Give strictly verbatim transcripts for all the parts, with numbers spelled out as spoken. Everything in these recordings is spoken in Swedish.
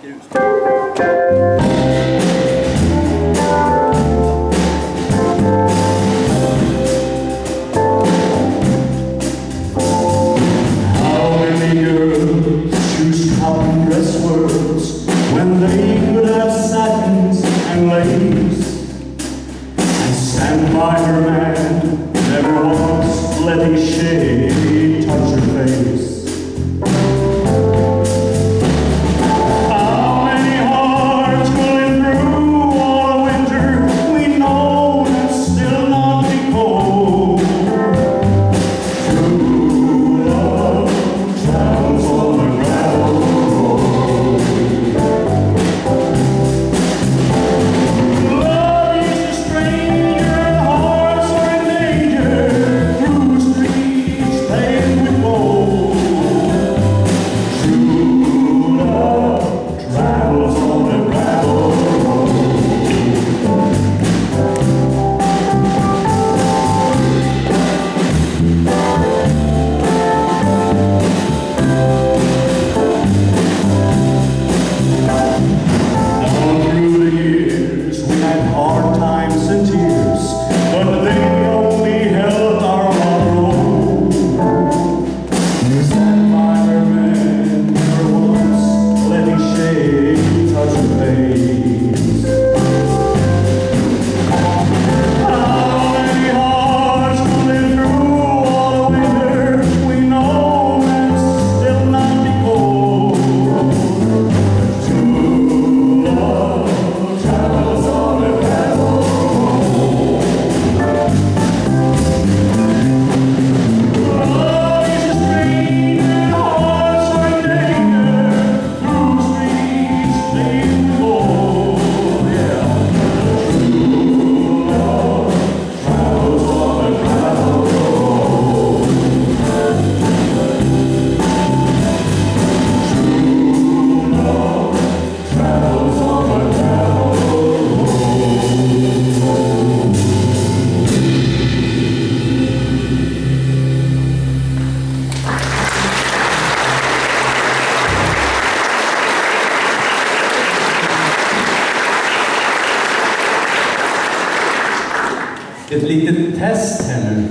Ett litet test här nu.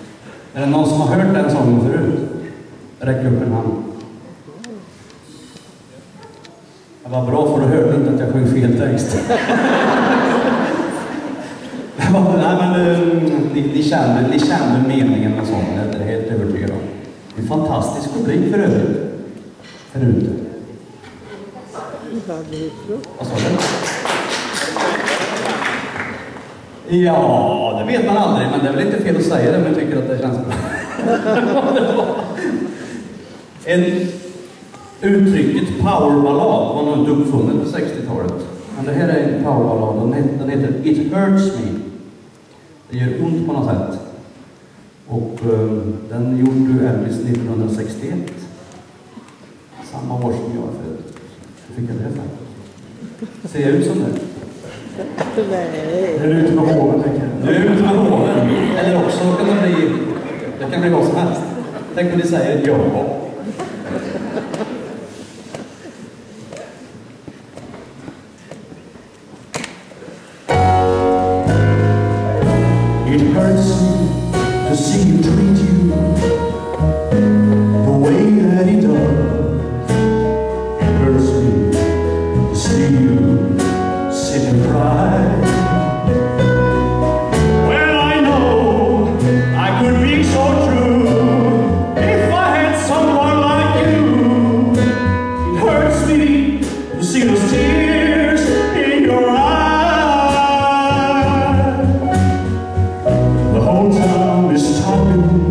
Är det någon som har hört den sången förut? Räck upp en hand. Det var bra, för du hörde inte att jag sjöng fel text. Nej, men ni, ni, kände, ni kände meningen med sången, det är helt övertygad om. Det är en fantastisk publik för övrigt. Förut. Vad sa du? Ja, det vet man aldrig, men det är väl inte fel att säga det, men jag tycker att det känns bra. En uttrycket powerballad var nog inte uppfunnet på sextiotalet. Men det här är en powerballad, den heter, den heter It Hurts Me. Det gör ont på något sätt. Och um, den gjorde du Elvis nittonhundrasextioett. Samma år som jag är född. Hur fick jag det för? Ser jag ut som det? Nej. Det är ute med hålen, tänker jag. Det är ute med hålen. Eller också kan det bli... Det kan bli vad som helst. Tänk om ni säger ja. It hurts me to see you treat you the way that it does. It hurts me to see you sit and cry. Well, I know I could be so true if I had someone like you. It hurts me to see those tears in your eyes. The whole town is talking,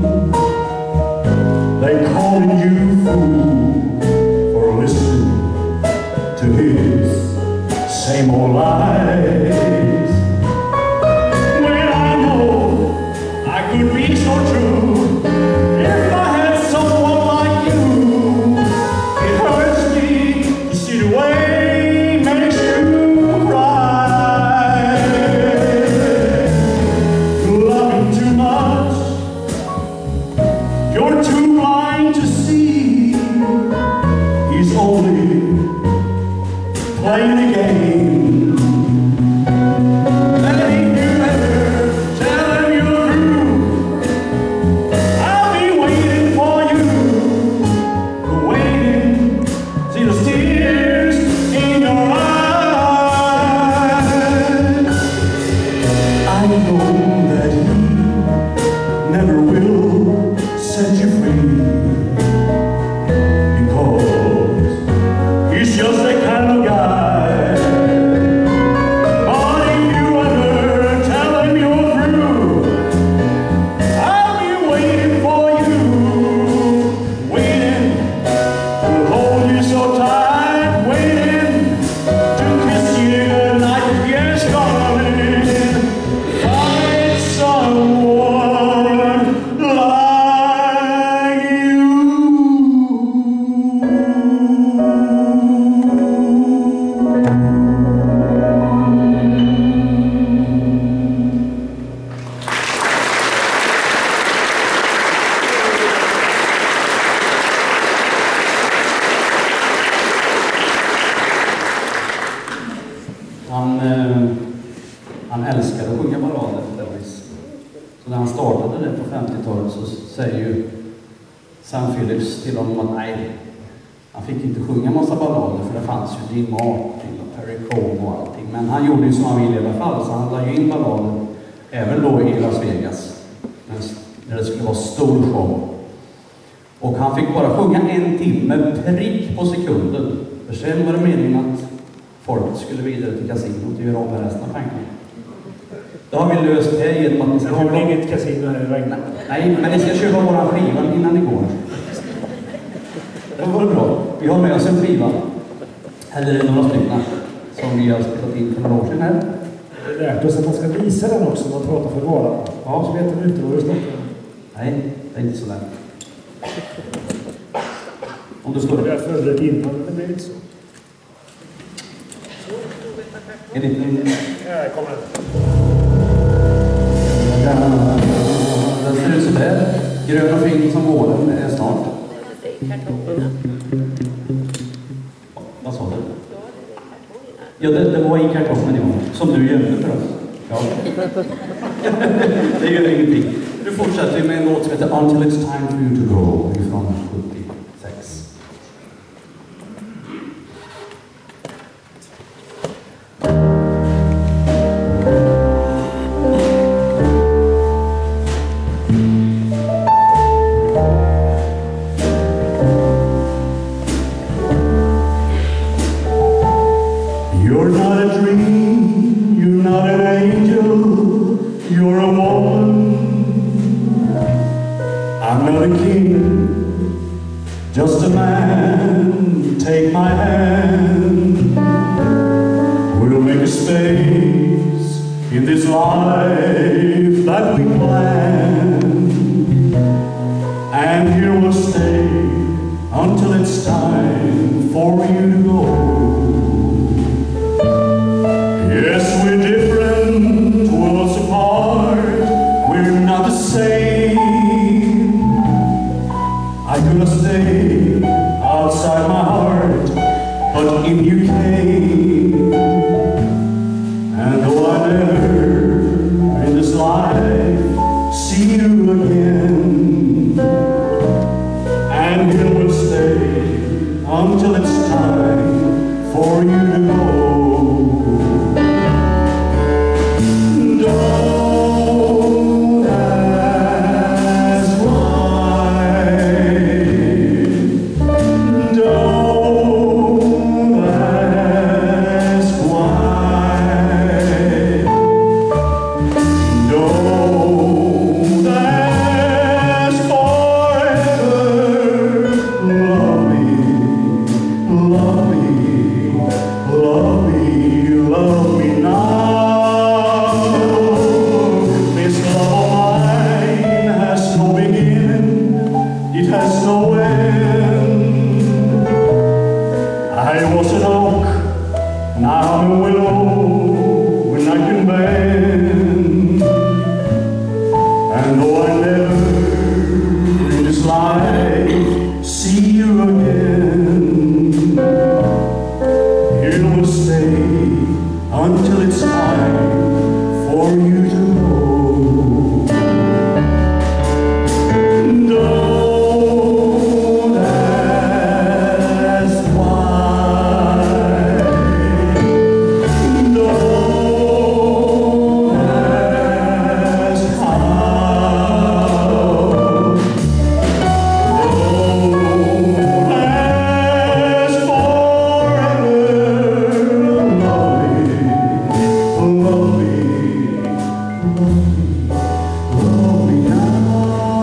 they calling you fool for listening to his same old lies. When I know I could be so true if I had someone like you. It hurts me to see the way it makes you cry. You love him too much, you're too blind to see he's only play the game. And if you ever tell him you're through, I'll be waiting for you. Waiting, see the tears in your eyes. I know that he never will set you free, because he's just that kind of guy. But if you ever tell him you're through, I'll be waiting for you, waiting to hold you so tight, waiting to kiss you goodnight. Yes, darling, find someone like you. Han, eh, han älskar att sjunga ballader, Elvis. Så när han startade det på femtiotalet så säger ju Sam Phillips till honom att nej, han fick inte sjunga massa ballader för det fanns ju Dean Martin och Perry Como och allting. Men han gjorde ju som han ville i alla fall, så han lade ju in ballader även då i Las Vegas när det skulle vara stor show. Och han fick bara sjunga en timme prick på sekunden. För sen var det meningen att folk skulle vidare till kasinot och göra om med resten av pengarna. Då har vi löst det genom att ni ska Jag har köpa... väl inget kasino här i vägen. Nej, men ni ska köpa våran skiva innan ni går. Det var bra. Vi har med oss en skiva. Eller några stycken som vi har spelat in för några år sedan här. Det är lärt oss att man ska visa den också när man pratar för varan. Ja, så vet de inte vad du snackar om. Nej, det är inte så lätt. Om du står... Jag förberett innan, men det blir inte så. En liten... Ja, jag kommer. Den ser ut så där. Grön och fin som våren är snart. Vad sa du? Ja, det, det var i kartongen, ja. Som du gömde för oss. Ja. Det gör ingenting. Nu fortsätter vi med en låt som heter Until It's Time For You To Go ifrån sjuttiosex. You're not a dream, you're not an angel, you're a woman. I'm not a king, just a man. Take my hand, we'll make a space in this life that we planned, and here we'll stay until it's time for you to go. Yes, we're different, worlds apart, we're not the same. I could have stayed outside my heart, but in you came. And though I never in this life see you again, and here we'll stay until it's time for you to go. Don't ask why. Don't ask why. Don't ask forever. Love me, love me, love me, love me now. This love of mine has no beginning, it has no end. I was an oak, now I'm a willow, when I can bend. And though I never in this life see you again, here will until it's time for you to go. Don't ask why. Don't ask how. Don't ask forever. Love me, love me, love me now.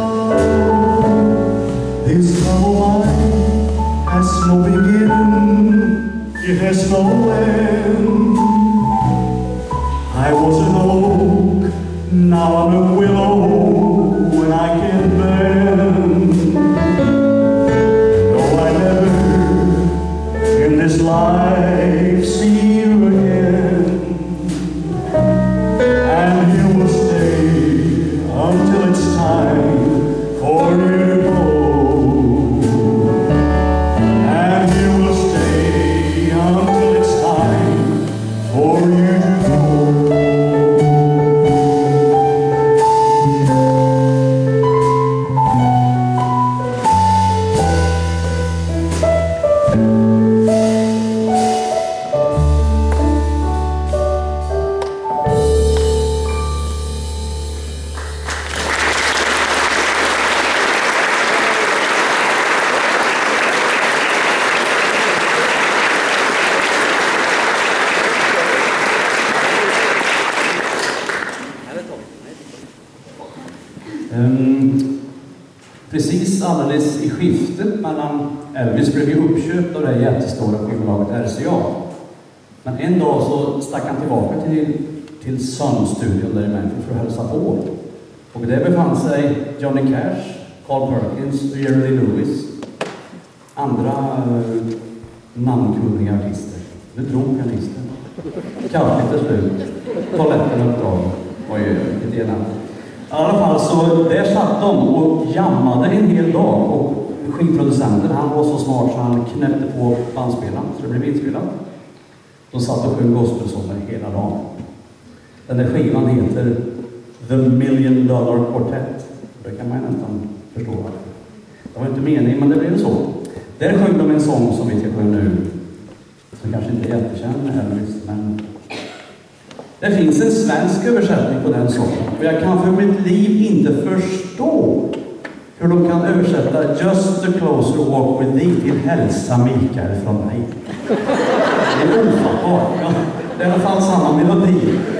This love of mine has no beginning, it has no end. I was an oak, now I'm a willow, and I can bend. Though I never in this life see you again, and you will stay until it's time for you to go. And you will stay until it's time for you to go. Ehm, precis alldeles i skiftet mellan Elvis blev ju uppköpt av det jättestora skivbolaget R C A. Men en dag så stack han tillbaka till, till Sun-studion där i Memphis för att hälsa på. Och där befann sig Johnny Cash, Carl Perkins och Jerry Lee Lewis. Andra uh, namnkunniga artister. Nu drog pianisten. Kaffet till slut. Toaletten uppdrag. Vad gör det ena? I alla fall så där satt de och jammade en hel dag, och skivproducenten, han var så smart så han knäppte på bandspelaren så det blev inspelat. De satt och sjöng gospelsånger hela dagen. Den där skivan heter The Million Dollar Quartet. Det kan man nästan förstå. Det var inte meningen, men det blev så. Där sjöng de en sång som vi ska sjunga nu, som kanske inte är jättekänd Elvis, men det finns en svensk översättning på den sången. Och jag kan för mitt liv inte förstå hur de kan översätta Just a closer walk with thee till hälsa Mikael från mig. Det är ofattbart. Ja, det är i alla fall samma melodi.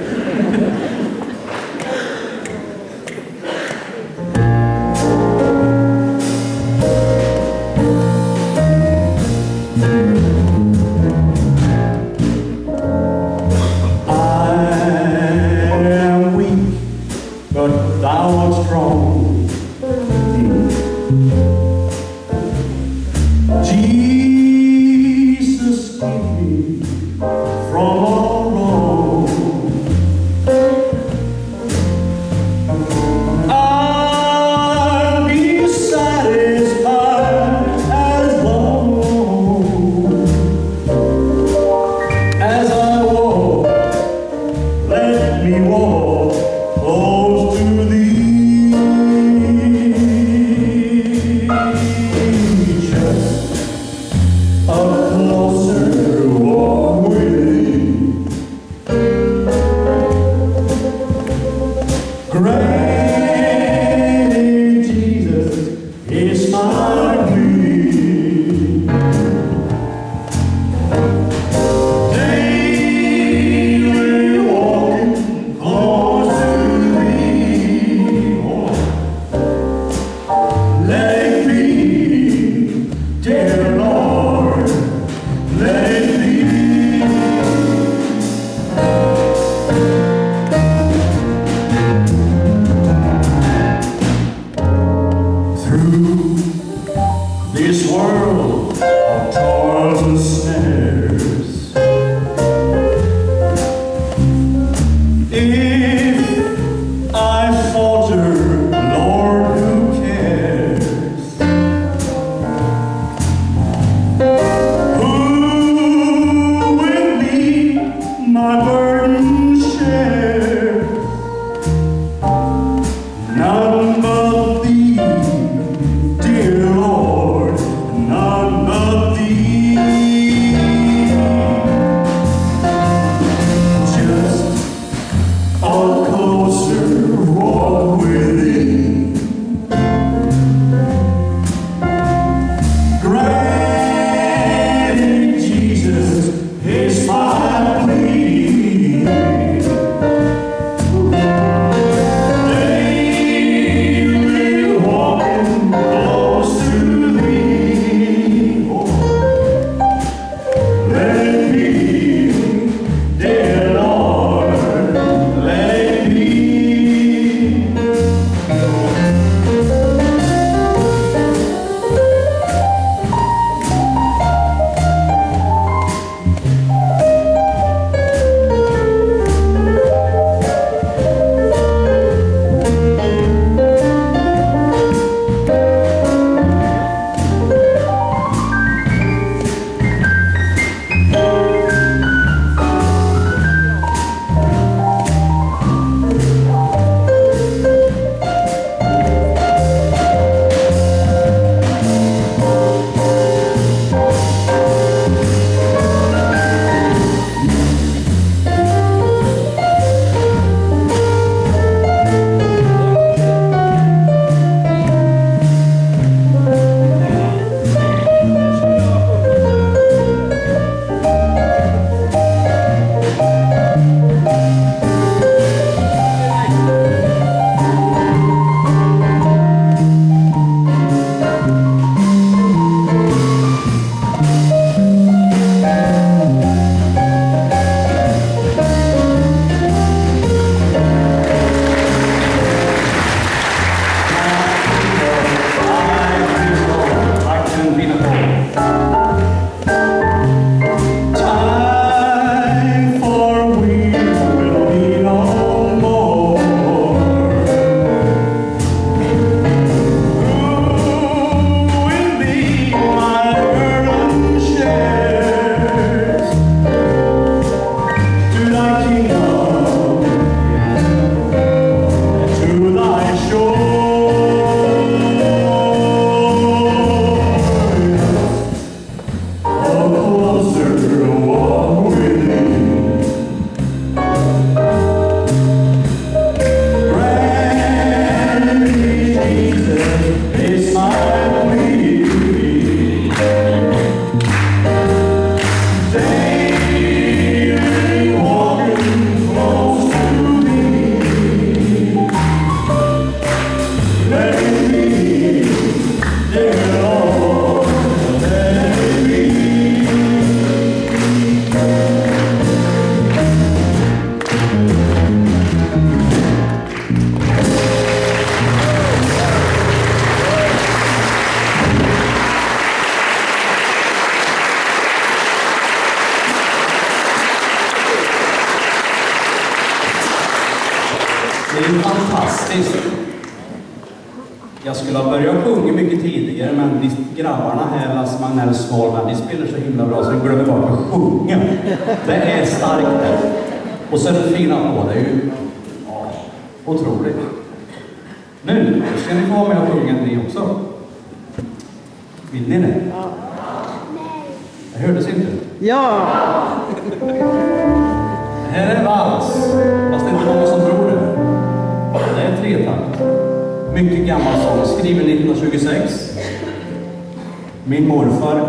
Jesus, keep me from all wrong. I'll be satisfied as long fantastiskt. Jag skulle ha börjat sjunga mycket tidigare, men de grabbarna här, Lasse Magnell Svalman, de spelar så himla bra så de glömmer bort att sjunga. Det är starkt det. Och sen fina på det är ju ja, otroligt. Nu ska ni få vara med och sjunga ni också. Vill ni det? Ja. Jag hördes inte. Ja! Det här är en vals, fast det är inte många som tror det. Det är tretakt. Mycket gammal sång, skriven nittonhundratjugosex. Min morfar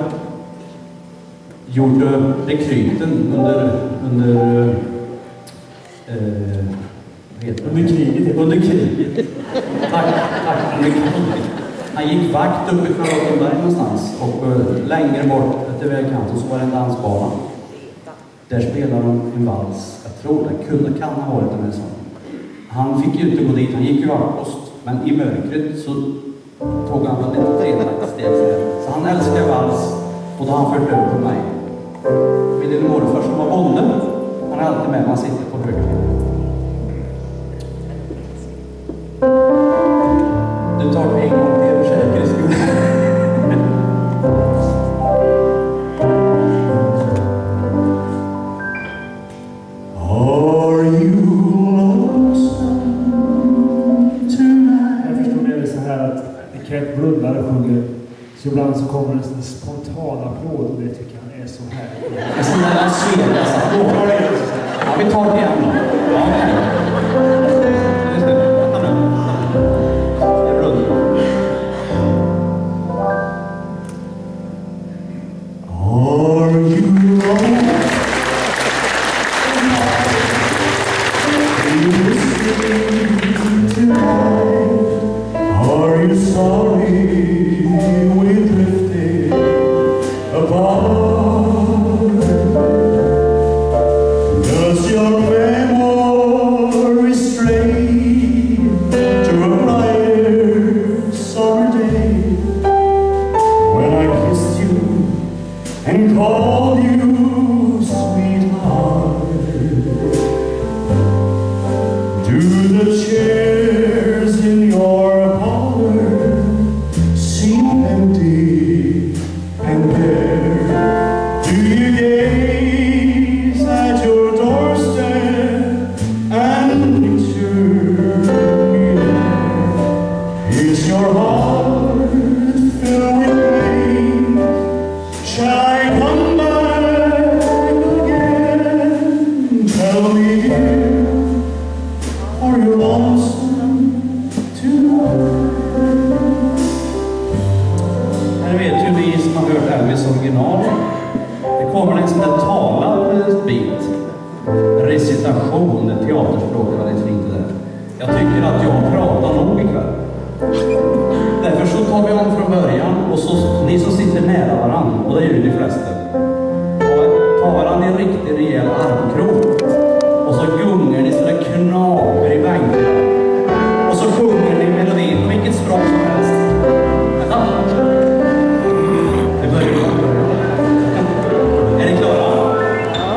gjorde rekryten under under eh, heter under kriget. Under kriget. Tack, tack. Under kriget. Han gick vakt uppe i Charlottenberg någonstans och uh, längre bort till vägkanten så var det en dansbana. Där spelade de en vals. Jag tror det kunde kan ha varit en sån. Han fick ju inte gå dit, han gick ju avpost. Men i mörkret så tog han väl ett tretaktssteg så han älskar vals och då har han fört över på mig. Min lille morfar som var bonde, han är alltid med, man sitter på höger. Du tar det en gång till för säkerhets skull. Are you Kent Blundare sjunger, så ibland så kommer det en spontan applåd och det tycker han är så härligt. En sån där seriös applåd. Ja, vi tar det igen då. Ja, okej. Vänta nu. Jag rullar. Are you lost? Are you sorry we drifted apart? Does your memory stray to a brighter summer day when I kissed you and called you sweetheart? Do the chairs in your seem empty and bare? Do you gaze at your doorstep and picture me there? Is your heart filled with pain? Shall I come back again? Tell me, dear, are you lonesome tonight? Här vet ju ni som har hört Elvis original. Det kommer en sån där talad bit. Recitation, teaterspråk, väldigt fint det där. Jag tycker att jag pratar nog ikväll. Därför så tar vi om från början och så, ni som sitter nära varandra, och det är ju de flesta, och tar varandra i en riktig rejäl armkrok. Och så gungar ni så det knaper i bänken. Och så sjunger ni melodin på vilket språk som helst. Vänta. Det börjar. Är ni klara? Ja.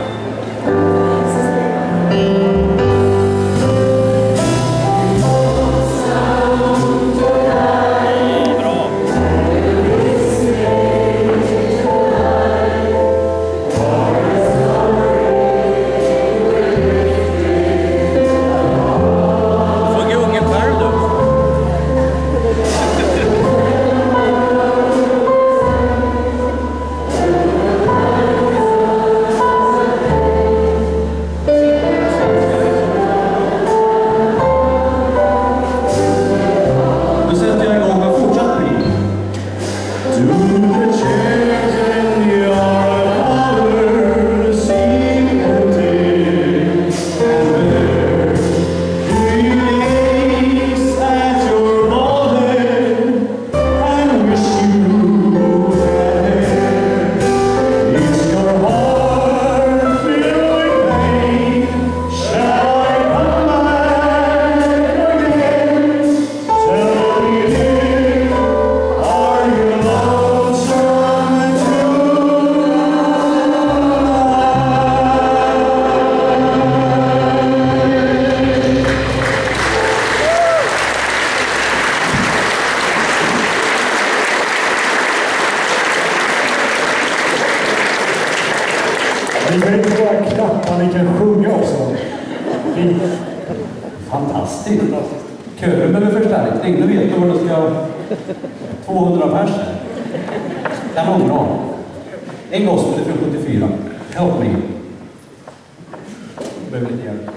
Får gunga själv då. Ni kan inte bara klappa, ni kan sjunga också. Fint. Fantastiskt. Kören behöver förstärkning. Nu vet du vad det ska... tvåhundra personer. Kanonbra. En gospel från sjuttiofyra. Help me. Behöver lite hjälp.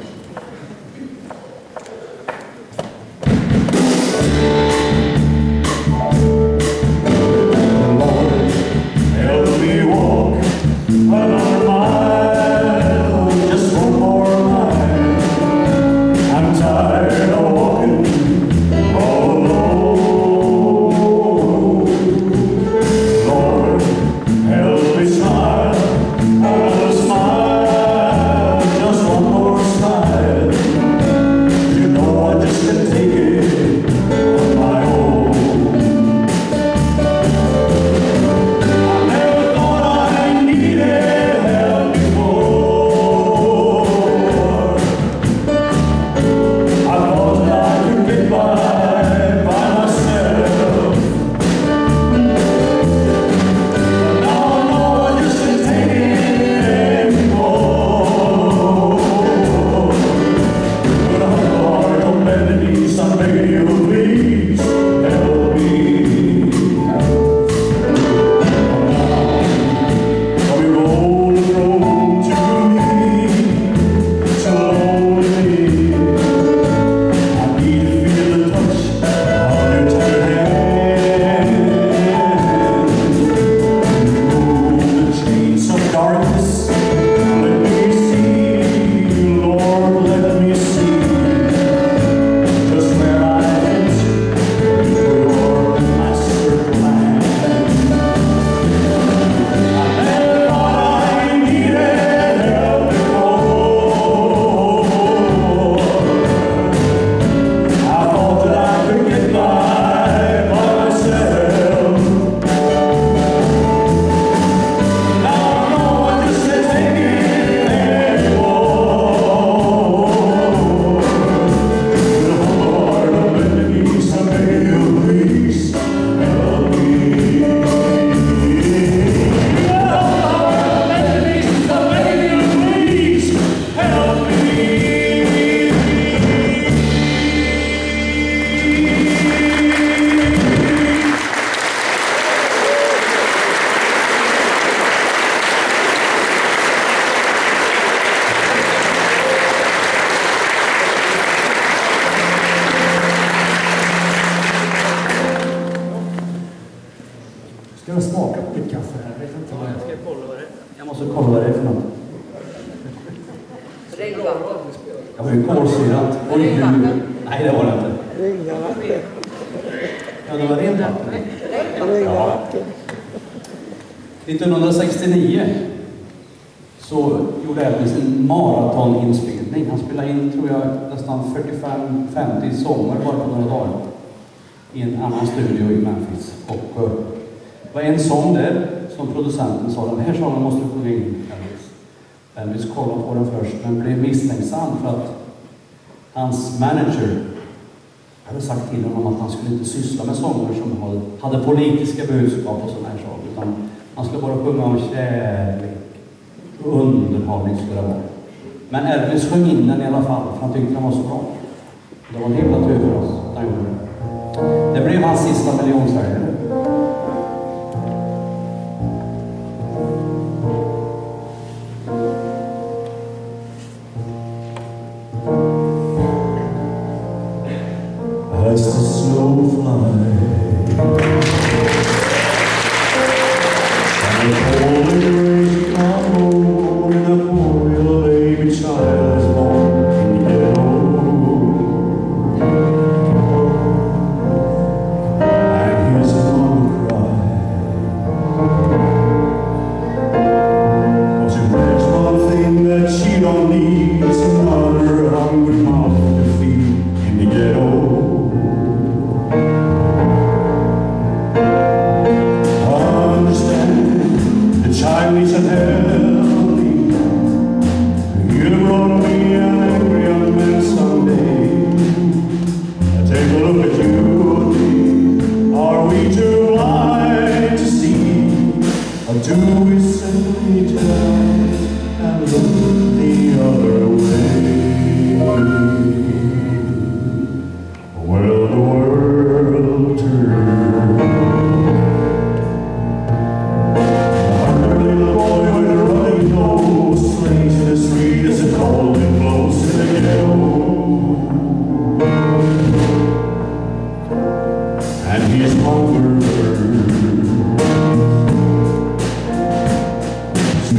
Ska jag smaka på mitt kaffe här? Jag vet inte vad jag ska kolla vad det är. Jag måste kolla vad det är för något. Regnvatten. Jag var ju kolsyrat. Oj, Regnvatten. nej, det var det inte. Regnvatten. Ja, det var rent vatten. Regnvatten. nittonhundrasextionio så gjorde Elvis en maratoninspelning. Han spelade in, tror jag, nästan fyrtiofem femtio sånger bara på några dagar i en annan studio i Memphis. Och uh, det var en sång där som producenten sa, den här sången måste du sjunga in, Elvis. Elvis kollade på den först, men blev misstänksam för att hans manager hade sagt till honom att han skulle inte syssla med sånger som hade, hade politiska budskap och sådana här saker, utan han skulle bara sjunga om kärlek och underhållning skulle det vara. Men Elvis sjöng in den i alla fall, för han tyckte den var så bra. Det var en himla tur för oss att han gjorde det. Det blev hans sista miljonsäljare. As the snow flies and the cold rain come over, and the poor little baby child is born in yellow, and his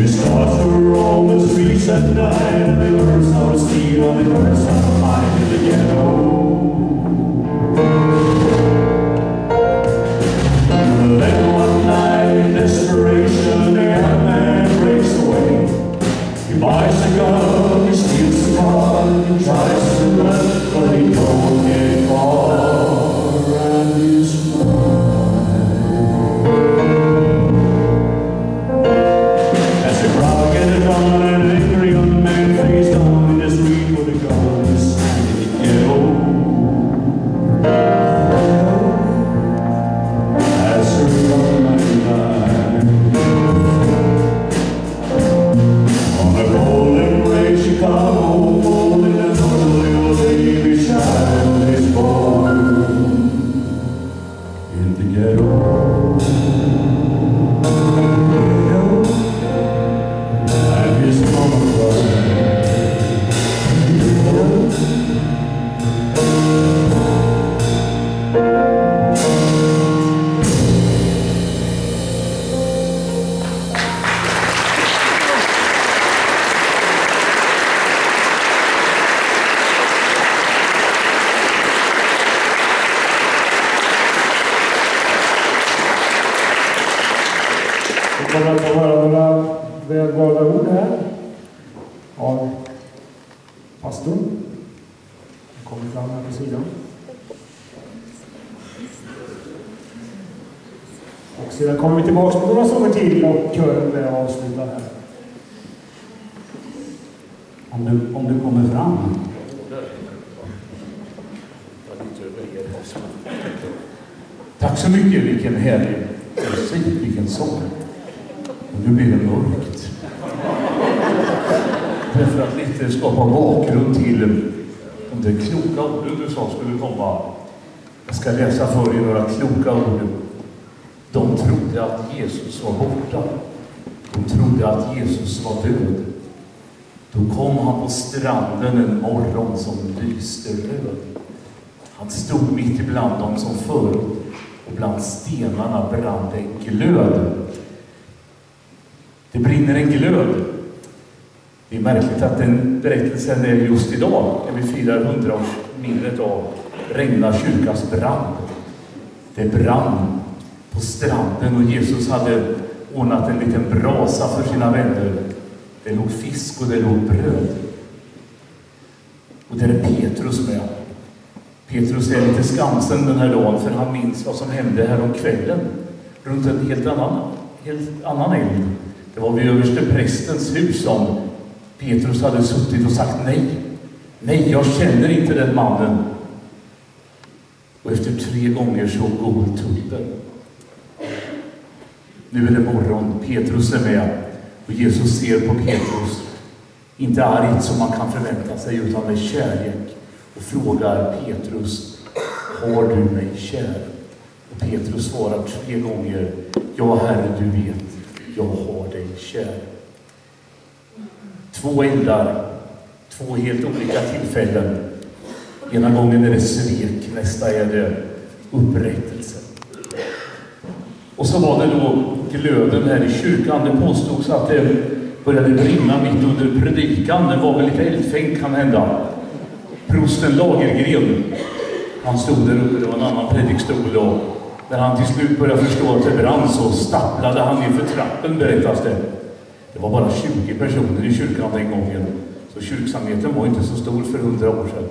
We start to roam the streets at night, and they learn how to steal, and they learn how to hide in the ghetto. Then one night in desperation, the young man breaks away. He buys a gun, he steals a car, he tries to run, but he don't get far, and he's as the crowd gets on, an angry young man face down in the street with a gun, he's standing in the ghetto. As her young man died on a golden gray Chicago morning, and a little baby child is born in the ghetto. And his mama Vi kommer att få höra några välvalda ord här av pastorn. Han kommer fram här på sidan. Och sedan kommer vi tillbaka med några sånger till och kören med att avsluta här. Om du, om du kommer fram. Tack så mycket, vilken härlig musik, vilken sång. Och nu blir det mörkt. Därför att lite skapa bakgrund till de där kloka orden du sa skulle komma. Jag ska läsa för er några kloka ord. De trodde att Jesus var borta. De trodde att Jesus var död. Då kom han på stranden en morgon som lyste röd. Han stod mitt ibland dem som förut, och bland stenarna brann en glöd. Det brinner en glöd. Det är märkligt att den berättelsen är just idag, när vi firar hundraårsminnet av Regna kyrkas brand. Det brann på stranden, och Jesus hade ordnat en liten brasa för sina vänner. Det låg fisk och det låg bröd. Och där är Petrus med. Petrus är lite skamsen den här dagen, för han minns vad som hände här om kvällen runt en helt annan, helt annan eld. Det var vid överste prästens hus som Petrus hade suttit och sagt nej. Nej, jag känner inte den mannen. Och efter tre gånger så går tuppen. Nu är det morgon, Petrus är med, och Jesus ser på Petrus, inte argt som man kan förvänta sig, utan med kärlek, och frågar Petrus: har du mig kär? Och Petrus svarar tre gånger: ja, Herre, du vet, jag har dig kär. Två eldar, två helt olika tillfällen. Ena gången är det svek, nästa är det upprättelse. Och så var det då glöden här i kyrkan. Det påstods att det började brinna mitt under predikan. Det var väl lite eldfängt, kan hända. Prosten Lagergren, han stod där uppe, det var en annan predikstol, och när han till slut började förstå att det brann så stapplade han inför trappen, berättas det. Det var bara tjugo personer i kyrkan den gången, så kyrksamheten var inte så stor för hundra år sedan.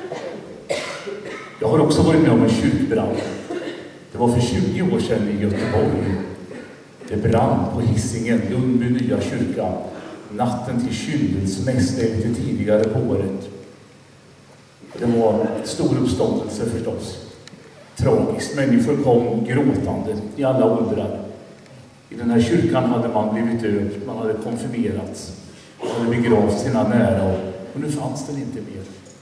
Jag har också varit med om en kyrkbrand. Det var för tjugo år sedan i Göteborg. Det brann på Hisingen, Lundby nya kyrka, natten till kyndelsmäss, lite tidigare på året. Det var stor uppståndelse förstås. Tragiskt. Människor kom gråtande i alla åldrar. I den här kyrkan hade man blivit döpt, man hade konfirmerats, man hade begravt sina nära, och nu fanns den inte mer.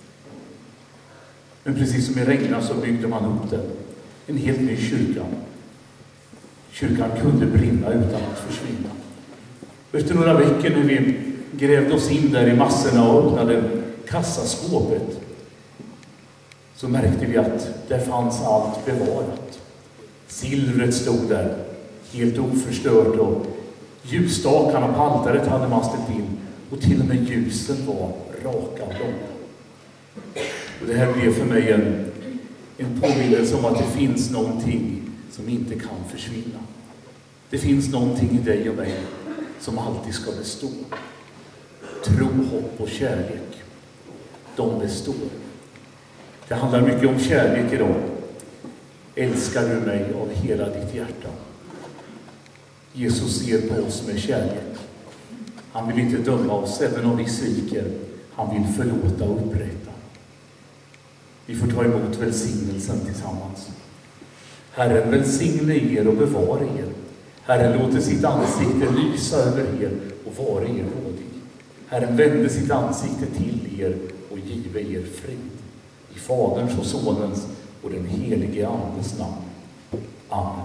Men precis som i Regna så byggde man upp den. En helt ny kyrka. Kyrkan kunde brinna utan att försvinna. Efter några veckor när vi grävde oss in där i massorna och öppnade kassaskåpet, så märkte vi att där fanns allt bevarat. Silvret stod där, helt oförstört, och Ljusstakarna på altaret hade man ställt in. Och till och med ljusen var raka och långa. Och det här blev för mig en, en påminnelse om att det finns någonting som inte kan försvinna. Det finns någonting i dig och mig som alltid ska bestå. Tro, hopp och kärlek. De består. Det handlar mycket om kärlek idag. Älskar du mig av hela ditt hjärta? Jesus ser på oss med kärlek. Han vill inte döma oss även om vi sviker. Han vill förlåta och upprätta. Vi får ta emot välsignelsen tillsammans. Herren välsigne er och bevara er. Herren låter sitt ansikte lysa över er och vara er nådig. Herren vände sitt ansikte till er och give er frid. I Faderns och Sonens och den helige Andes namn. Amen.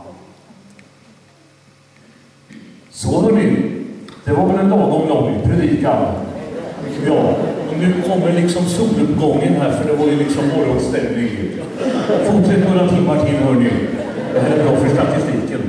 Så hörni, det var väl en lagom lång predikan. Ja, och nu kommer liksom soluppgången här, för det var ju liksom morgonstämning. Fortsätt några timmar till hörni. Det här är bra för statistiken.